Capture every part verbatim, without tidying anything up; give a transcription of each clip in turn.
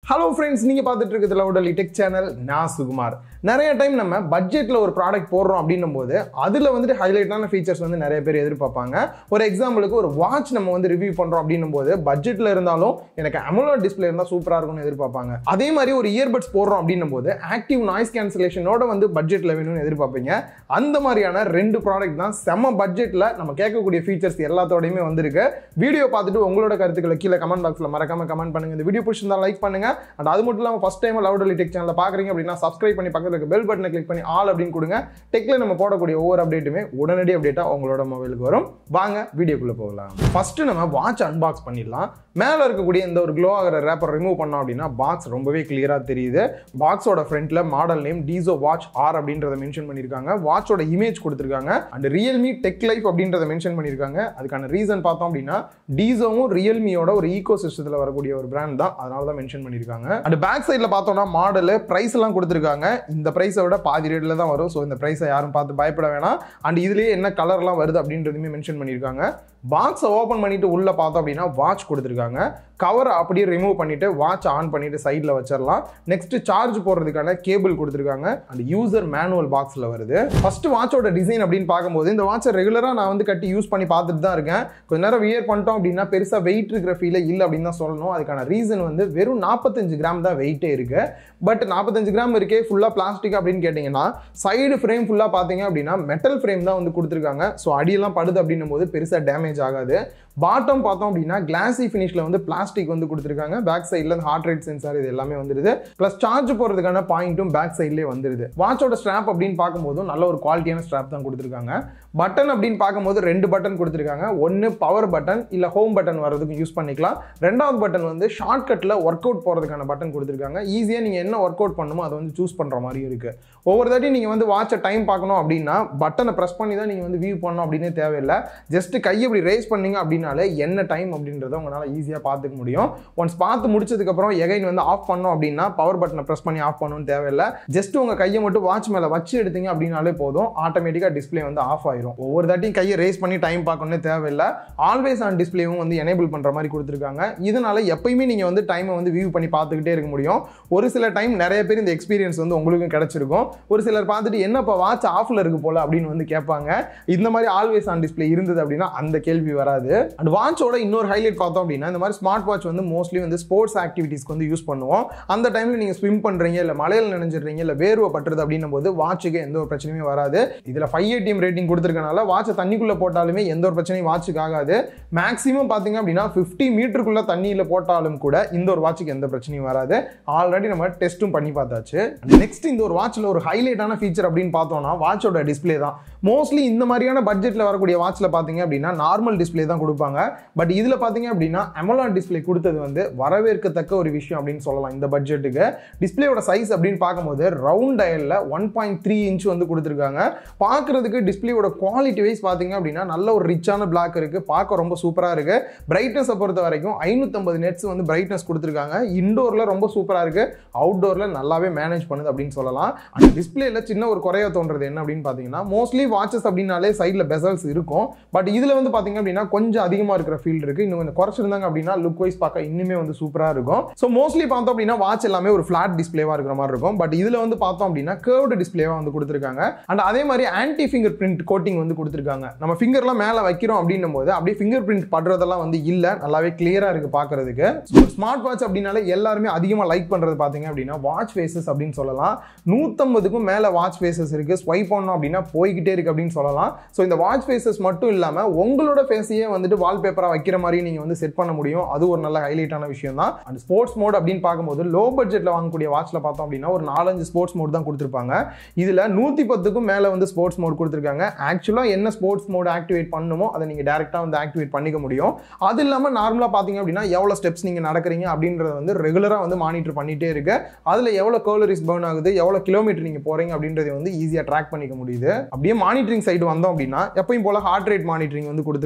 Hello friends, நீங்க பார்த்துட்டு இருக்கிறது லவுடலி டெக் சேனல். நான் சுகுமார். நிறைய டைம் நம்ம பட்ஜெட்ல ஒரு ப்ராடக்ட் போடுறோம் அப்படின்னும்போது அதுல வந்துட்டு ஹைலைட்டான ஃபீச்சர்ஸ் வந்து நிறைய பேர் எதிர்பார்ப்பாங்க. ஒரு எக்ஸாம்பிளுக்கு ஒரு வாட்ச் நம்ம வந்து ரிவ்யூ பண்றோம் அப்படின்னும்போது பட்ஜெட்ல இருந்தாலும் எனக்கு அமோலட் டிஸ்ப்ளே இருந்தா சூப்பரா இருக்கும்னு எதிர்பார்ப்பாங்க. அதே மாதிரி ஒரு இயர்பட்ஸ் போடுறோம் அப்படின்னும்போது ஆக்டிவ் நாய்ஸ் கேன்சலேஷனோட வந்து பட்ஜெட்ல வேணும்னு எதிர்பார்ப்பீங்க. அந்த மாதிரியான ரெண்டு ப்ராடக்ட் தான் செம பட்ஜெட்ல நம்ம கேட்கக்கூடிய ஃபீச்சர்ஸ் எல்லாத்தோடையுமே வந்திருக்கு. வீடியோ பார்த்துட்டு உங்களோட கருத்துக்களை கீழே கமெண்ட் பாக்ஸ்ல மறக்காம கமெண்ட் பண்ணுங்க. இந்த வீடியோ பிடிச்சிருந்தா லைக் பண்ணுங்க. And அது மட்டும் இல்லாம ஃபர்ஸ்ட் டைம் லவுடலி டெக் சேனலை பாக்குறீங்க அப்படின்னா சப்ஸ்கிரைப் பண்ணி பக்கத்துல இருக்க பெல் பட்டனை கிளிக் பண்ணி ஆல் அப்படின்னு கொடுங்க. டெக்ல நம்ம போடக்கூடிய ஒவ்வொரு அப்டேட்டுமே உடனடி அப்டேட்டா உங்களோட மொபைலுக்கு வரும். வாங்க வீடியோக்குள்ள போகலாம். ஃபர்ஸ்ட் நம்ம வாட்ச் அன்பாக்ஸ் பண்ணிடலாம். மேல இருக்கக்கூடிய இந்த ஒரு க்ளோ ஆகிற ரேப்பர் ரிமூவ் பண்ணோம் அப்படின்னா பாக்ஸ் ரொம்பவே கிளியரா தெரியுது. பாக்ஸோட ஃப்ரண்ட்ல model name DIZO Watch R அப்படின்றத மென்ஷன் பண்ணிருக்காங்க. வாட்சோட இமேஜ் கொடுத்திருக்காங்க. அண்ட் ரியல்மி டெக் லைஃப் அப்படின்றத மென்ஷன் பண்ணிருக்காங்க. அதுக்கான ரீசன் பார்த்தோம் அப்படின்னா டிசோவும் ரியல்மியோட ஒரு ஈகோ சிஸ்டத்துல வரக்கூடிய ஒரு பிராண்ட் தான், அதனால தான் மென்ஷன் பண்ணிருக்காங்க. அண்ட் பேக் சைட்ல பார்த்தோம்னா மாடல் பிரைஸ் எல்லாம் கொடுத்திருக்காங்க. இந்த பிரைஸை விட பாதி ரேட்ல தான் வரும். ஸோ இந்த பிரைஸை யாரும் பார்த்து பயப்பட வேணாம். அண்ட் இதுலயே என்ன கலர்லாம் வருது அப்படின்றதுமே மென்ஷன் பண்ணிருக்காங்க. பாக்ஸை ஓபன் பண்ணிட்டு உள்ள பார்த்தோம் அப்படின்னா வாட்ச் கொடுத்திருக்காங்க. கவர் அப்படியே ரிமூவ் பண்ணிட்டு வாட்ச் ஆன் பண்ணிட்டு சைட்ல வச்சிடலாம். நெக்ஸ்ட் சார்ஜ் போடுறதுக்கான கேபிள் கொடுத்திருக்காங்க. அண்ட் யூசர் மேனுவல் பாக்ஸ்ல வருது. ஃபர்ஸ்ட் வாட்சோட டிசைன் அப்படின்னு பார்க்கும்போது இந்த வாட்சை ரெகுலரா நான் வந்து கட்டி யூஸ் பண்ணி பார்த்துட்டு தான் இருக்கேன். கொஞ்ச நேரம் வியர் பண்ணிட்டோம் அப்படின்னா பெருசா வெயிட் இருக்கிற ஃபீல் இல்லை அப்படின்னு தான் சொல்லணும். அதுக்கான ரீசன் வந்து வெறும் நாற்பத்தஞ்சு கிராம் தான் வெயிட்டே இருக்கு. பட் நாற்பத்தஞ்சு கிராம் இருக்கே ஃபுல்லா பிளாஸ்டிக் அப்படின்னு கேட்டீங்கன்னா சைடு ஃப்ரேம் ஃபுல்லா பாத்தீங்க அப்படின்னா மெட்டல் ஃப்ரேம் தான் வந்து கொடுத்திருக்காங்க. ஸோ அடியெல்லாம் படுது அப்படின்னும் போது பெருசா டேமேஜ் ஆகாது. பாட்டம் பார்த்தோம் அப்படின்னா கிளாசி ஃபினிஷ்ல வந்து பிளாஸ்டிக் வந்து கொடுத்திருக்காங்க. பேக் சைட்ல ஹார்ட் ரேட் சென்சார் இது எல்லாமே வந்துருது. பிளஸ் சார்ஜ் போறதுக்கான பாயிண்ட்டும் பேக் சைட்லயே வந்துருது. வாட்சோட ஸ்ட்ராப் அப்படின்னு பார்க்கும்போது நல்ல ஒரு குவாலிட்டியான ஸ்ட்ராப் தான் கொடுத்திருக்காங்க. பட்டன் அப்படின்னு பார்க்கும்போது ரெண்டு பட்டன் கொடுத்திருக்காங்க. ஒன்னு பவர் பட்டன் இல்ல ஹோம் பட்டன் வர்றதுக்கு யூஸ் பண்ணிக்கலாம். ரெண்டாவது பட்டன் வந்து ஷார்ட்கட்ல ஒர்க் அவுட் போறதுக்கான பட்டன் கொடுத்திருக்காங்க. ஈஸியா நீங்க என்ன ஒர்க் அவுட் பண்ணுமோ அதை வந்து சூஸ் பண்ற மாதிரி இருக்கு. ஒவ்வொரு தாட்டி நீங்க வந்து வாட்சை டைம் பார்க்கணும் அப்படின்னா பட்டனை பிரஸ் பண்ணி தான் நீங்க வந்து வியூ பண்ணணும் அப்படின்னு தேவையில்லை. ஜஸ்ட் கையை இப்படி ரேஸ் பண்ணீங்க அப்படின்னாலே என்ன டைம் அப்படின்றத உங்களால ஈஸியா பார்த்துக்க முடியும். ஒன்ஸ் பார்த்து முடிச்சதுக்கு அப்புறம் எகைன் வந்து ஆஃப் பண்ணோம் அப்படின்னா பவர் பட்டனை பிரஸ் பண்ணி ஆஃப் பண்ணணும்னு தேவையில்லை. ஜஸ்ட் உங்க கையை மட்டும் வாட்ச் மேல வச்சு எடுத்தீங்க அப்படின்னாலே போதும், ஆட்டோமேட்டிக்கா டிஸ்பிளே வந்து ஆஃப் ஆயிரும். ஒவ்வொரு தாட்டியும் கையை ரேஸ் பண்ணி டைம் பார்க்கணும்னு தேவையில்லை. ஆல்வேஸ் ஆன் டிஸ்பிளேவும் வந்து எனேபிள் பண்ற மாதிரி கொடுத்திருக்காங்க. இதனால எப்பயுமே நீங்க வந்து டைமை வந்து வியூ பண்ணி பார்த்துக்கிட்டே இருக்க முடியும். ஒரு சில டைம் நிறைய பேர் இந்த எக்ஸ்பீரியன்ஸ் வந்து உங்களுக்கும் கிடைச்சிருக்கும். ஒரு சிலர் பார்த்துட்டு என்னப்பா வாட்ச் ஆஃப்ல இருக்கு போல அப்படின்னு வந்து கேட்பாங்க. இந்த மாதிரி ஆல்வேஸ் ஆன் டிஸ்பிளே இருந்தது அப்படின்னா அந்த கேள்வி வராது. அண்ட் வாட்சோட இன்னொரு ஹைலைட் பார்த்தோம் அப்படின்னா இந்த மாதிரி ஸ்மார்ட் வாட்ச் வந்து மோஸ்ட்லி வந்து ஸ்போர்ட்ஸ் ஆக்டிவிட்டிஸ்க்கு வந்து யூஸ் பண்ணுவோம். அந்த டைம்ல நீங்க ஸ்விம் பண்றீங்க இல்ல மலையில நினைஞ்சிடுறீங்க இல்ல வேர்வை பட்டுறது அப்படின்னும் போது வாட்சுக்கு எந்த ஒரு பிரச்சனையுமே வராது. இதுல ஃபைவ் ஏடிஎம் ரேட்டிங் கொடுத்திருக்கனால வாட்சை தண்ணிக்குள்ள போட்டாலுமே எந்த ஒரு பிரச்சனையும் வாட்சுக்கு ஆகாது. மேக்ஸிமம் பாத்தீங்க அப்படின்னா பிப்டி மீட்டருக்குள்ள தண்ணியில போட்டாலும் கூட இந்த ஒரு வாட்சுக்கு எந்த பிரச்சனையும் வராது. ஆல்ரெடி நம்ம டெஸ்ட்டும் பண்ணி பார்த்தாச்சு. நெக்ஸ்ட் இந்த ஒரு வாட்ச்ல ஒரு ஹைலைட்டான ஃபீச்சர் அப்படின்னு பார்த்தோம்னா வாட்சோட டிஸ்பிளே தான். மோஸ்ட்லி இந்த மாதிரியான பட்ஜெட்ல வரக்கூடிய வாட்ச்ல பாத்தீங்க அப்படின்னா நார்மல் டிஸ்பிளே தான் கொடுப்பாங்க. பட் இதுல பாத்தீங்க அப்படின்னா அமோலட் டிஸ்பிளே கொடுத்தது வந்து வரவேற்கத்தக்க ஒரு விஷயம் அப்படின்னு சொல்லலாம். இந்த பட்ஜெட்டுக்கு டிஸ்பிளேயோட சைஸ் அப்படின்னு பார்க்கும்போது ரவுண்ட் டயல்ல ஒன் பாயிண்ட் த்ரீ இன்ச் வந்து கொடுத்திருக்காங்க. பார்க்கிறதுக்கு டிஸ்பிளேயோட குவாலிட்டி வைஸ் பாத்தீங்க அப்படின்னா நல்ல ஒரு ரிச்சான பிளாக் இருக்கு. பார்க்க ரொம்ப சூப்பரா இருக்கு. பிரைட்னஸ் பொறுத்த வரைக்கும் ஐநூத்தி ஐம்பது நெட்ஸ் வந்து பிரைட்னஸ் கொடுத்திருக்காங்க. இன்டோர்ல ரொம்ப சூப்பரா இருக்கு. அவுட்டோர்ல நல்லாவே மேனேஜ் பண்ணுது அப்படின்னு சொல்லலாம். அந்த டிஸ்பிளேல சின்ன ஒரு குறையா தோன்றது என்ன அப்படின்னு பாத்தீங்கன்னா மோஸ்ட்லி வாட்சஸ் அப்படின்னாலே சைட்ல பெசல்ஸ் இருக்கும். பட் இதுல வந்து பாத்தீங்க அப்படின்னா கொஞ்சம் அதிகமா இருக்கிற ஃபீல் இருக்கு. இன்னும் கொஞ்சம் குறைச்சிருந்தாங்க அப்படின்னா லுக் வைஸ் பார்க்க இன்னுமே வந்து சூப்பரா இருக்கும். சோ மோஸ்ட்லி பார்த்தோம் அப்படின்னா வாட்ச் எல்லாமே ஒரு ஃபிளாட் டிஸ்பிளேவா இருக்கிற மாதிரி இருக்கும். பட் இதுல வந்து பார்த்தோம் அப்படின்னா கர்வ்டு டிஸ்பிளேவா வந்து கொடுத்திருக்காங்க. அண்ட் அதே மாதிரி ஆன்டி ஃபிங்கர் பிரிண்ட் கோட்டிங் வந்து கொடுத்திருக்காங்க. நம்ம ஃபிங்கர்லாம் மேல வைக்கிறோம் அப்படின்னும் போது அப்படியே ஃபிங்கர் பிரிண்ட் படுறதெல்லாம் வந்து இல்ல, நல்லாவே கிளியரா இருக்கு பாக்குறதுக்கு. ஸ்மார்ட் வாட்ச் அப்படின்னாலே எல்லாருமே அதிகமா லைக் பண்றது பாத்தீங்க அப்படின்னா வாட்ச் ஃபேஸஸ் அப்படின்னு சொல்லலாம். நூத்தம்பதுக்கும் மேல வாட்ச் ஃபேஸஸ் இருக்கு. ஸ்வைப் பண்ணோம் அப்படின்னா போய்கிட்டே இருக்கு அப்படின்னு சொல்லலாம். சோ இந்த வாட்ச் ஃபேஸஸ் மட்டும் இல்லாம உங்களோட ஃபேஸையே வந்துட்டு வால்பேப்பரா வைக்கிற மாதிரி நீங்க வந்து செட் பண்ண முடியும். அது ஒரு நல்ல ஹைலைட்டான விஷயம் தான். அண்ட் ஸ்போர்ட்ஸ் மோட் அப்படின்னு பார்க்கும்போது லோ பட்ஜெட்ல வாங்கக்கூடிய வாட்ச்ல பார்த்தோம் அப்படின்னா ஒரு நாலஞ்சு ஸ்போர்ட்ஸ் மோட் தான் கொடுத்திருப்பாங்க. இதுல நூத்தி பத்துக்கும் மேல வந்து ஸ்போர்ட்ஸ் மோட் கொடுத்திருக்காங்க. ஆக்சுவலா என்ன ஸ்போர்ட்ஸ் மோட் ஆக்டிவேட் பண்ணுமோ அதை நீங்க டைரக்டா வந்து ஆக்டிவேட் பண்ணிக்க முடியும். அது இல்லாம நார்மலா பாத்தீங்க அப்படின்னா எவ்வளவு ஸ்டெப்ஸ் நீங்க நடக்கிறீங்க அப்படின்றத வந்து ரெகுலரா வந்து மானிட்டர் பண்ணிட்டே இருக்கு. அதுல எவ்வளவு கலோரிஸ் பர்ன் ஆகுது, எவ்வளவு கிலோமீட்டர் நீங்க போறீங்க அப்படின்றத வந்து ஈஸியா ட்ராக் பண்ணிக்க முடியுது. அப்படியே மானிட்டரிங் சைடு வந்தோம் அப்படின்னா எப்பயும் போல ஹார்ட் ரேட் மானிட்டரிங் வந்து கொடுத்திருக்காங்க.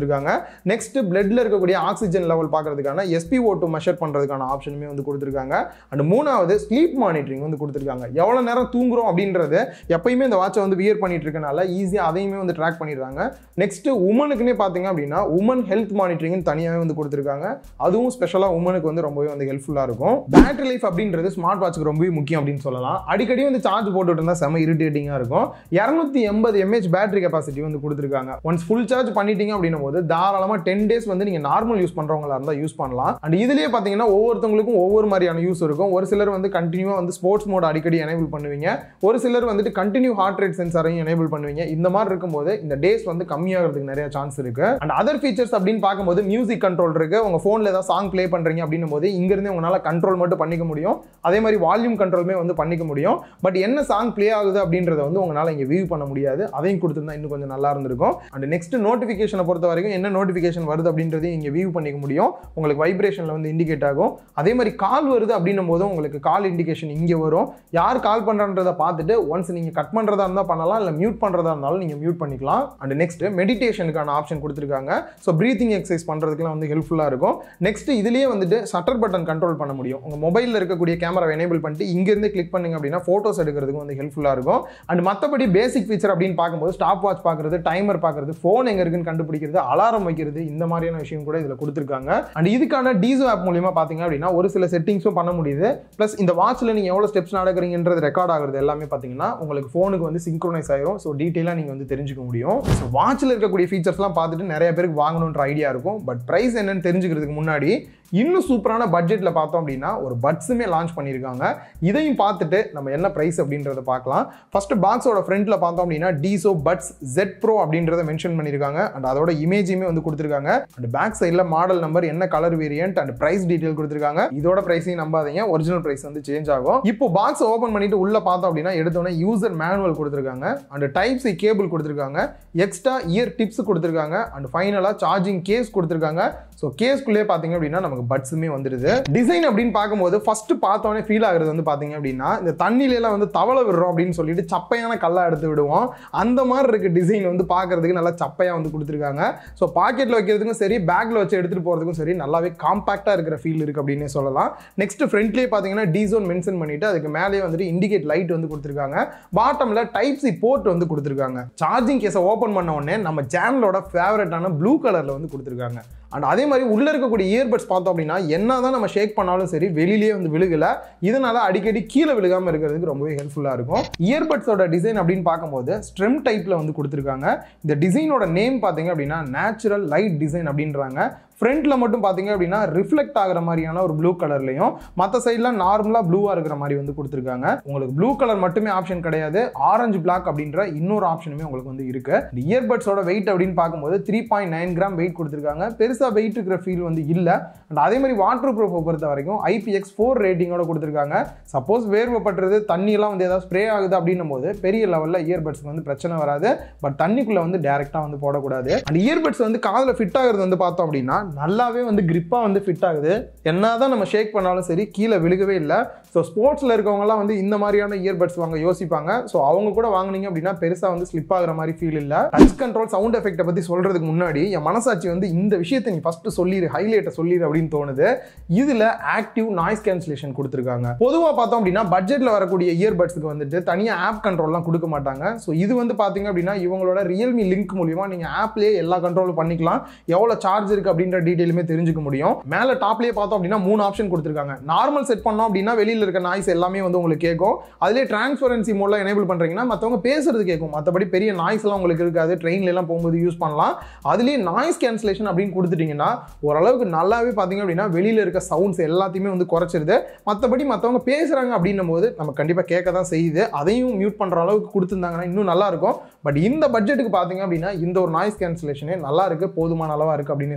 கொடுத்திருக்காங்க. நெக்ஸ்ட் பிளட்ல இருக்கக்கூடிய ஆக்சிஜன் லெவல் பார்க்கிறதுக்கான S p O two measure பண்றதுக்கான ஆப்ஷனுமே வந்து கொடுத்திருக்காங்க. அண்ட் மூணாவது ஸ்லீப் மானிட்டரிங் வந்து கொடுத்திருக்காங்க. எவ்வளவு நேரம் தூங்குறோம் அப்படின்றது எப்பயுமே இந்த வாட்சை வந்து வியர் பண்ணிட்டு இருக்கனால ஈஸியா அதையுமே வந்து ட்ராக் பண்ணிடுறாங்க. நெக்ஸ்ட் உமனுக்குனே பாத்தீங்க அப்படின்னா உமன் ஹெல்த் மானிட்டரிங் தனியாவே வந்து கொடுத்திருக்காங்க. அதுவும் ஸ்பெஷலா உமனுக்கு வந்து ரொம்பவே வந்து ஹெல்ப்ஃபுல்லா இருக்கும். பேட்டரி லைஃப் அப்படின்றது ஸ்மார்ட் வாட்ச்க்கு ரொம்பவே முக்கியம் அப்படின்னு சொல்லலாம். அடிக்கடி வந்து சார்ஜ் போட்டுட்டு இருந்தா செம இரிட்டேட்டிங்கா இருக்கும். இருநூத்தி எண்பது எம்ஏஹெச் பேட்டரி கெபாசிட்டி வந்து கொடுத்திருக்காங்க. ஒன்ஸ் ஃபுல் சார்ஜ் பண்ணிட்டீங்க அப்படின்னும் போது தாராளமா டென் டேஸ் வந்து நீங்க நார்மல் யூஸ் பண்றவங்களா இருந்தா யூஸ் பண்ணலாம். அண்ட் இதுலயே பாத்தீங்கன்னா ஒவ்வொருத்தவங்களுக்கும் ஒவ்வொரு மாதிரியான யூஸ் இருக்கும். ஒரு சிலர் வந்து கண்டினியூவா வந்து ஸ்போர்ட்ஸ் மோட் அடிக்கடி எனேபிள் பண்ணுவீங்க. ஒரு சிலர் வந்துட்டு கண்டினியூ ஹார்ட் ரேட் சென்சாரையும் எனேபிள் பண்ணுவீங்க. இந்த மாதிரி இருக்கும்போது இந்த டேஸ் வந்து கம்மியாகிறதுக்கு நிறைய சான்ஸ் இருக்கு. அண்ட் அதர் ஃபீச்சர்ஸ் அப்படின்னு பார்க்கும்போது மியூசிக் கண்ட்ரோல் இருக்கு. உங்க போன்ல ஏதாவது சாங் ப்ளே பண்றீங்க அப்படின்னும் போது இங்க இருந்து உங்களால கண்ட்ரோல் மட்டும் பண்ணிக்க முடியும். அதே மாதிரி வால்யூம் கண்ட்ரோலுமே வந்து பண்ணிக்க முடியும். பட் என்ன சாங் ப்ளே ஆகுது அப்படின்றத வந்து உங்களால இங்க வியூ பண்ண முடியாது. அதையும் கொடுத்திருந்தா இன்னும் கொஞ்சம் நல்லா இருந்திருக்கும். அண்ட் நெக்ஸ்ட் நோட்டிபிகேஷனை பொறுத்த வரைக்கும் என்ன நோட்டிபிகேஷன் வருது அப்படின்றதையும் இங்க வியூ பண்ணிக்க முடியும். உங்களுக்கு வைப்ரேஷன்ல வந்து இண்டிகேட் ஆகும். அதே மாதிரி கால் வருது அப்படின்னும் போது உங்களுக்கு கால் இண்டிகேஷன் இங்க வரும். யார் கால் பண்றன்றதை பார்த்துட்டு ஒன்ஸ் நீங்க கட் பண்றதா இருந்தா பண்ணலாம், இல்ல மியூட் பண்றதா இருந்தாலும் நீங்க மியூட் பண்ணிக்கலாம். அண்ட் நெக்ஸ்ட் மெடிடேஷனுக்கான ஆப்ஷன் கொடுத்திருக்காங்க. ஸோ பிரீத்திங் எக்ஸசைஸ் பண்றதுக்குலாம் வந்து ஹெல்ப்ஃபுல்லா இருக்கும். நெக்ஸ்ட் இதுலயே வந்துட்டு ஷட்டர் பட்டன் கண்ட்ரோல் பண்ண முடியும். உங்க மொபைல்ல இருக்கக்கூடிய கேமரா எனேபிள் பண்ணிட்டு இங்க இருந்து கிளிக் பண்ணீங்க அப்படின்னா போட்டோஸ் எடுக்கிறதுக்கு வந்து ஹெல்ப்ஃபுல்லா இருக்கும். அண்ட் மத்தபடி பேசிக் ஃபீச்சர் அப்படின்னு பார்க்கும்போது ஸ்டாப் வாட்ச் பார்க்கிறது, டைமர் பார்க்கிறது, போன் எங்க இருக்குன்னு கண்டுபிடிக்கிறது, அலாரம் வைக்கிறது, இந்த மாதிரியான விஷயம் கூட இதுல கொடுத்திருக்காங்க. அண்ட் இதுக்கான DIZO ஆப் மூலமா பாத்தீங்க அப்படின்னா ஒரு சில செட்டிங்ஸும் பண்ண முடியுது. பிளஸ் இந்த வாட்ச்ல நீங்க எவ்வளவு ஸ்டெப்ஸ் நடக்கிறீங்கன்றது ரெக்கார்ட் ஆகுறது எல்லாமே பாத்தீங்கன்னா உங்களுக்கு போனுக்கு வந்து சிங்க்ரோனைஸ் ஆயிரும். ஸோ டீடைலா நீங்க வந்து தெரிஞ்சுக்க முடியும். ஸோ வாட்ச்ல இருக்கக்கூடிய ஃபீச்சர்ஸ்லாம் பார்த்துட்டு நிறைய பேருக்கு வாங்கணும்ன்ற ஐடியா இருக்கும். பட் பிரைஸ் என்னன்னு தெரிஞ்சுக்கிறதுக்கு முன்னாடி இன்னும் சூப்பரான பட்ஜெட்ல பார்த்தோம் அப்படின்னா ஒரு பட்ஸுமே லான்ச் பண்ணியிருக்காங்க. இதையும் பார்த்துட்டு நம்ம என்ன பிரைஸ் அப்படின்றத பார்க்கலாம். ஃபர்ஸ்ட் பாக்ஸோட ஃப்ரண்ட்ல பார்த்தோம் அப்படின்னா DIZO Buds Z Pro அப்படின்றத மென்ஷன் பண்ணியிருக்காங்க. அண்ட் அதோட இமேஜுமே வந்து கொடுத்துருக்காங்க. அண்ட் பேக் சைடில் மாடல் நம்பர், என்ன colour variant and price detail கொடுத்துருக்காங்க. இதோட பிரைஸையும் நம்பாதீங்க, ஒரிஜினல் பிரைஸ் வந்து சேஞ்ச் ஆகும். இப்போ பாக்ஸ் ஓப்பன் பண்ணிட்டு உள்ள பார்த்தோம் அப்படின்னா எடுத்தோன்னே யூசர் மேனுவல் கொடுத்துருக்காங்க. அண்ட் டைப் சி கேபிள் கொடுத்துருக்காங்க. எக்ஸ்ட்ரா இயர் டிப்ஸ் கொடுத்துருக்காங்க. அண்ட் ஃபைனலா சார்ஜிங் கேஸ் கொடுத்துருக்காங்க. ஸோ கேஸ்குள்ளே பார்த்தீங்க அப்படின்னா நமக்கு பட்ஸுமே வந்துடுது. டிசைன் அப்படின்னு பார்க்கும்போது ஃபர்ஸ்ட் பார்த்தோன்னே ஃபீல் ஆகுறது வந்து பார்த்தீங்க அப்படின்னா இந்த தண்ணியில எல்லாம் வந்து தவளை விடுறோம் அப்படின்னு சொல்லிட்டு சப்பையான கல்லா எடுத்து விடுவோம். அந்த மாதிரி இருக்கு டிசைன் வந்து பார்க்கறதுக்கு நல்லா சப்பையா வந்து கொடுத்துருக்காங்க. ஸோ பாக்கெட்ல வைக்கிறதுக்கும் சரி, பேக்ல வச்சு எடுத்துட்டு போறதுக்கும் சரி நல்லாவே காம்பாக்டா இருக்கிற ஃபீல் இருக்கு அப்படின்னு சொல்லலாம். நெக்ஸ்ட் ஃப்ரண்ட்லேயே பார்த்தீங்கன்னா DIZO மென்ஷன் பண்ணிட்டு அதுக்கு மேலேயே வந்துட்டு இண்டிகேட் லைட் வந்து கொடுத்துருக்காங்க. பாட்டம்ல டைப் சி போர்ட் வந்து கொடுத்துருக்காங்க. சார்ஜிங் கேஸை ஓப்பன் பண்ண உடனே நம்ம சேனலோட ஃபேவரட்டான ப்ளூ கலர்ல வந்து கொடுத்துருக்காங்க. அண்ட் அதே மாதிரி உள்ள இருக்கக்கூடிய இயர்பட்ஸ் பார்த்தோம் அப்படின்னா என்னதான் நம்ம ஷேக் பண்ணாலும் சரி வெளியிலேயே வந்து விழுகல. இதனால அடிக்கடி கீழே விழுகாம இருக்கிறதுக்கு ரொம்பவே ஹெல்ப்ஃபுல்லா இருக்கும். இயர்பட்ஸோட டிசைன் அப்படின்னு பார்க்கும்போது ஸ்ட்ரெம் டைப்ல வந்து கொடுத்துருக்காங்க. இந்த டிசைனோட நேம் பார்த்தீங்க அப்படின்னா நேச்சுரல் லைட் டிசைன் அப்படின்றாங்க. ஃப்ரண்ட்ல மட்டும் பாத்தீங்க அப்படின்னா ரிஃப்ளெக்ட் ஆகிற மாதிரியான ஒரு ப்ளூ கலர்லையும் மற்ற சைட்ல நார்மலா ப்ளூவா இருக்கிற மாதிரி வந்து கொடுத்துருக்காங்க. உங்களுக்கு ப்ளூ கலர் மட்டுமே ஆப்ஷன் கிடையாது, ஆரஞ்சு பிளாக் அப்படின்ற இன்னொரு ஆப்ஷனுமே உங்களுக்கு வந்து இருக்கு. இயர்பட்ஸோட வெயிட் அப்படின்னு பார்க்கும்போது three point nine gram weight கொடுத்துருக்காங்க. பெருசா வெயிட் இருக்கிற ஃபீல் வந்து இல்ல. அண்ட் அதே மாதிரி வாட்டர் ப்ரூஃப் பொறுத்த வரைக்கும் ஐ பி எக்ஸ் ஃபோர் ரேட்டிங்கோட கொடுத்துருக்காங்க. சப்போஸ் வேர்வைப்பட்டுறது தண்ணி எல்லாம் வந்து ஏதாவது ஸ்ப்ரே ஆகுது அப்படின்னும் போது பெரிய லெவல்ல இயர்பட்ஸ்க்கு வந்து பிரச்சனை வராது. பட் தண்ணிக்குள்ள வந்து டைரக்டா வந்து போடக்கூடாது. அண்ட் இயர்பட்ஸ் வந்து காதுல ஃபிட் ஆகுறது வந்து பார்த்தோம் அப்படின்னா நல்லாவே வந்து கிரிப்பா வந்து ஃபிட் ஆகுது. என்னதான் நம்ம ஷேக் பண்ணாலும் சரி கீழே விழுகவே இல்லை. ஸோ ஸ்போர்ட்ஸ்ல இருக்கவங்கலாம் வந்து இந்த மாதிரியான இயர்பட்ஸ் வாங்க யோசிப்பாங்க. ஸோ அவங்க கூட வாங்கினீங்க அப்படின்னா பெருசா வந்து ஸ்லிப் ஆகுற மாதிரி ஃபீல் இல்லை. டச் கண்ட்ரோல் சவுண்ட் எஃபெக்ட்டை பத்தி சொல்றதுக்கு முன்னாடி என் மனசாட்சி வந்து இந்த விஷயத்தை நீ ஃபர்ஸ்ட் சொல்லிடு, ஹைலைட்டை சொல்லிடு அப்படின்னு தோணுது. இதுல ஆக்டிவ் நாய்ஸ் கேன்சலேஷன் கொடுத்துருக்காங்க. பொதுவாக பார்த்தோம் அப்படின்னா பட்ஜெட்ல வரக்கூடிய இயர்பட்ஸ்க்கு வந்துட்டு தனியாக ஆப் கண்ட்ரோல்லாம் கொடுக்க மாட்டாங்க. ஸோ இது வந்து பாத்தீங்க அப்படின்னா இவங்களோட ரியல்மி லிங்க் மூலியமா நீங்க ஆப்லேயே எல்லா கண்ட்ரோலும் பண்ணிக்கலாம். எவ்வளவு சார்ஜ் இருக்கு அப்படின்ற டீடைலுமே தெரிஞ்சுக்க முடியும். மேல டாப்லயே பார்த்தோம் அப்படின்னா மூணு ஆப்ஷன் கொடுத்துருக்காங்க. நார்மல் செட் பண்ணோம் அப்படின்னா வெளியில இருக்க நாய்ஸ் எல்லாமே வந்து உங்களுக்கு கேட்கும். அதுலேயே டிரான்ஸ்பரன்சி மோட்ல எனேபிள் பண்றீங்கன்னா மற்றவங்க பேசுறது கேட்கும். மற்றபடி பெரிய நாய்ஸ் எல்லாம் உங்களுக்கு இருக்காது. ட்ரெயின்ல எல்லாம் போகும்போது யூஸ் பண்ணலாம். அதுலேயே நாய்ஸ் கேன்சலேஷன் அப்படின்னு கொடுத்துட்டீங்கன்னா ஓரளவுக்கு நல்லாவே பார்த்தீங்க அப்படின்னா வெளியில இருக்க சவுண்ட்ஸ் எல்லாத்தையுமே வந்து குறைச்சிருது. மற்றபடி மற்றவங்க பேசுறாங்க அப்படின்னும் போது நம்ம கண்டிப்பா கேட்க தான் செய்யுது. அதையும் மியூட் பண்ற அளவுக்கு கொடுத்துருந்தாங்கன்னா இன்னும் நல்லா இருக்கும். பட் இந்த பட்ஜெட்டுக்கு பார்த்தீங்க அப்படின்னா இந்த ஒரு நாய்ஸ் கேன்சலேஷனே நல்லா இருக்கு, போதுமான அளவா இருக்கு அப்படின்னு சொல்லலாம்.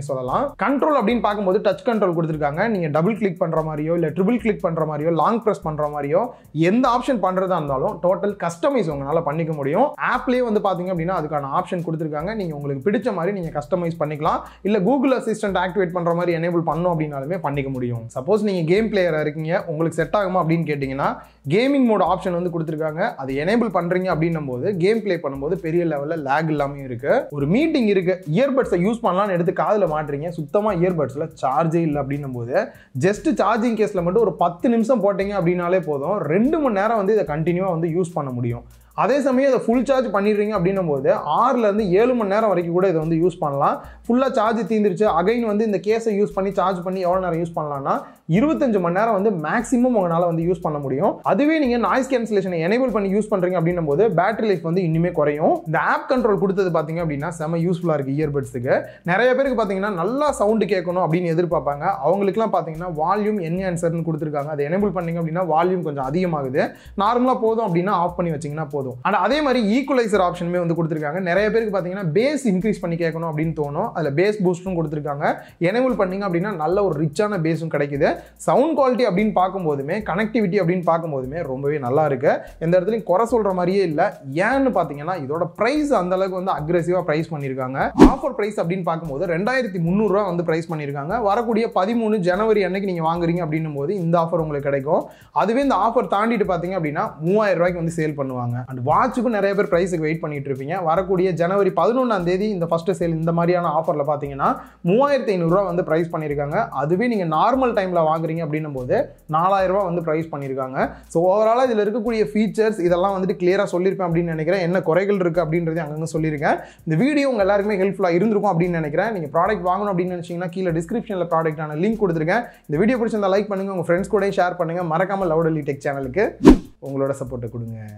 கண்ட்ரோல் அப்படின்னு பார்க்கும்போது டச் கண்ட்ரோல் கொடுத்துருக்காங்க. நீங்க டபுள் கிளிக் பண்ற மாதிரியோ இல்ல ட்ரிபிள் கிளிக் பண்ற மாதிரியோ லாங் பிரஸ் பண்ற மாதிரியோ எந்த ஆப்ஷன் பண்றதா இருந்தாலும் டோட்டல் கஸ்டமைஸ் உங்களால பண்ணிக்க முடியும். ஆப்லயே வந்து பாத்தீங்க அப்படின்னா அதுக்கான ஆப்ஷன் கொடுத்துருக்காங்க. நீங்க உங்களுக்கு பிடிச்ச மாதிரி நீங்க கஸ்டமைஸ் பண்ணிக்கலாம். இல்ல கூகுள் அசிஸ்டன்ட் ஆக்டிவேட் பண்ற மாதிரி எனேபிள் பண்ணணும் அப்படின்னாலுமே பண்ணிக்க முடியும். சப்போஸ் நீங்க கேம் பிளேயரா இருக்கீங்க, உங்களுக்கு செட் ஆகுமா அப்படின்னு கேட்டீங்கன்னா கேமிங் மோட் ஆப்ஷன் வந்து கொடுத்துருக்காங்க. அது எனேபிள் பண்றீங்க அப்படின்னும் போது கேம் பிளே பண்ணும்போது பெரிய லெவல்ல லேக் இல்லாம இருக்கு. ஒரு மீட்டிங் இருக்கு, இயர்பட்ஸை யூஸ் பண்ணலாம்னு எடுத்து காதுல மாட்டுறீங்க, சுத்தமா இயர்பட்ஸ்ல சார்ஜே இல்லை அப்படின்னும் போது ஜஸ்ட் சார்ஜிங் கேஸ்ல மட்டும் ஒரு பத்து நிமிஷம் போட்டீங்க அப்படின்னாலே போதும், ரெண்டு மணி நேரம் வந்து இதை கண்டினியூவா வந்து யூஸ் பண்ண முடியும். அதே சமயம் இதை ஃபுல் சார்ஜ் பண்ணிடுறீங்க அப்படின்னும் போது ஆறுல இருந்து ஏழு மணி நேரம் வரைக்கும் கூட இதை வந்து யூஸ் பண்ணலாம். ஃபுல்லா சார்ஜ் தீந்துருச்சு அகைன் வந்து இந்த கேஸை யூஸ் பண்ணி சார்ஜ் பண்ணி எவ்வளவு நேரம் யூஸ் பண்ணலாம்னா இருபத்தஞ்சு மணி நேரம் வந்து மேக்ஸிமம் உங்களால வந்து யூஸ் பண்ண முடியும். அதுவே நீங்க நாய்ஸ் கேன்சலேஷனை எனேபிள் பண்ணி யூஸ் பண்றீங்க அப்படின்னும் போது பேட்டரி லைஃப் வந்து இன்னுமே குறையும். இந்த ஆப் கண்ட்ரோல் கொடுத்தது பாத்தீங்க அப்படின்னா செம யூஸ்ஃபுல்லா இருக்கு இயர்பட்ஸுக்கு. நிறைய பேருக்கு பாத்தீங்கன்னா நல்லா சவுண்ட் கேட்கணும் அப்படின்னு எதிர்பார்ப்பாங்க. அவங்களுக்குலாம் பாத்தீங்கன்னா வால்யூம் என்ஹான்சர்னு கொடுத்துருக்காங்க. அதை எனேபிள் பண்ணீங்க அப்படின்னா வால்யூம் கொஞ்சம் அதிகமாகுது. நார்மலா போதும் அப்படின்னா ஆஃப் பண்ணி வச்சீங்கன்னா போதும். ஆனா அதே மாதிரி ஈக்குவலைசர் ஆப்ஷனுமே வந்து கொடுத்துருக்காங்க. நிறைய பேருக்கு பாத்தீங்கன்னா பேஸ் இன்க்ரீஸ் பண்ணி கேட்கணும் அப்படின்னு தோணும். அதுல பேஸ் பூஸ்டும் கொடுத்துருக்காங்க. எனேபிள் பண்ணீங்க அப்படின்னா நல்ல ஒரு ரிச்சான பேஸும் கிடைக்குது. சவுண்ட் குவாலிட்டி அப்படின்னு பார்க்கும்போதுமே கனெக்டிவிட்டி அப்படின்னு பார்க்கும்போதுமே ரொம்பவே நல்லா இருக்கு. எந்த இடத்துலையும் குறை சொல்ற மாதிரியே இல்லை. ஏன்னு பார்த்தீங்கன்னா இதோட பிரைஸ் அந்த அளவுக்கு வந்து அக்ரெசிவா பிரைஸ் பண்ணியிருக்காங்க. ஆஃபர் பிரைஸ் அப்படின்னு பார்க்கும்போது ரெண்டாயிரத்தி முந்நூறு ரூபா வந்து பிரைஸ் பண்ணியிருக்காங்க. வரக்கூடிய பதிமூணு ஜனவரி அன்னைக்கு நீங்க வாங்குறீங்க அப்படின்னும் போது இந்த ஆஃபர் உங்களுக்கு கிடைக்கும். அதுவே இந்த ஆஃபர் தாண்டிட்டு பார்த்தீங்க அப்படின்னா மூவாயிரம் ரூபாய்க்கு வந்து சேல் பண்ணுவாங்க. அண்ட் வாட்சுக்கும் நிறைய பேர் பிரைஸுக்கு வெயிட் பண்ணிட்டு இருப்பீங்க. வரக்கூடிய ஜனவரி பதினொன்றாம் தேதி இந்த ஃபர்ஸ்ட் சேல் இந்த மாதிரியான ஆஃபர்ல பார்த்தீங்கன்னா மூவாயிரத்தி ஐநூறு ரூபா வந்து பிரைஸ் பண்ணியிருக்காங்க. அதுவே நீங்க நார்மல் டைம்ல வாங்குறீங்க அப்படின்னும் போது நாலாயிரம் ரூபாய் வந்து பிரைஸ் பண்ணியிருக்காங்க. ஸோ ஓவராலா இதுல இருக்கக்கூடிய ஃபீச்சர்ஸ் இதெல்லாம் வந்துட்டு கிளியரா சொல்லியிருப்பேன் அப்படின்னு நினைக்கிறேன். என்ன குறைகள் இருக்கு அப்படின்றத அங்கங்க சொல்லியிருக்கேன். இந்த வீடியோ உங்க எல்லாருக்குமே ஹெல்ப்ஃபுல்லா இருந்திருக்கும் அப்படின்னு நினைக்கிறேன். நீங்க ப்ராடக்ட் வாங்கணும் அப்படின்னு நினைச்சீங்கன்னா கீழே டிஸ்கிரிப்ஷன்ல ப்ராடக்டான லிங்க் கொடுத்துருக்கேன். இந்த வீடியோ பிடிச்சிருந்தா லைக் பண்ணுங்க, உங்க ஃப்ரெண்ட்ஸ் கூட ஷேர் பண்ணுங்க. மறக்காம லவுடலி டெக் சேனலுக்கு உங்களோட சப்போர்ட்டை கொடுங்க.